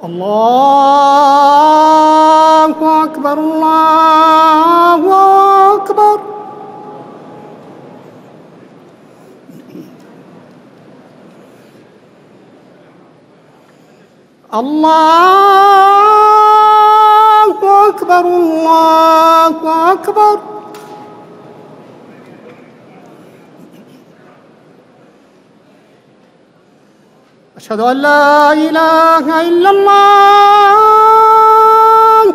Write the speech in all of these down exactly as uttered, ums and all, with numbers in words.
الله أكبر الله أكبر. الله أكبر الله أكبر. أشهد أن لا إله إلا الله.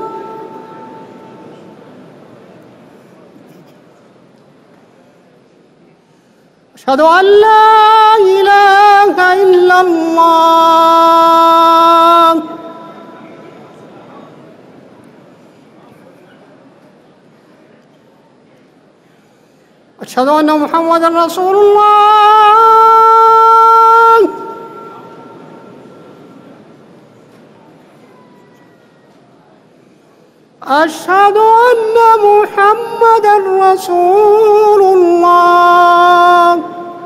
أشهد أن لا إله إلا الله. أشهد أن محمدًا رسول الله. أشهد أن محمدًا رسول الله.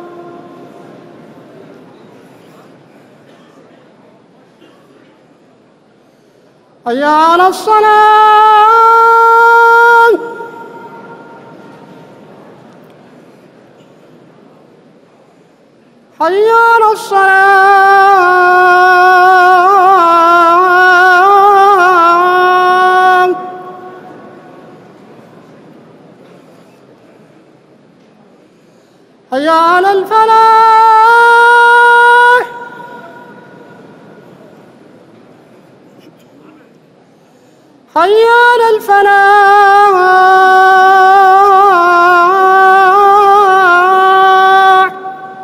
حي على الصلاة. حي على الصلاة. حي على الفلاح. حي على الفلاح.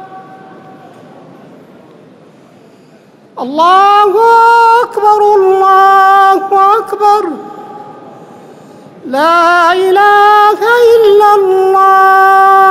الله أكبر الله أكبر. لا إله إلا الله.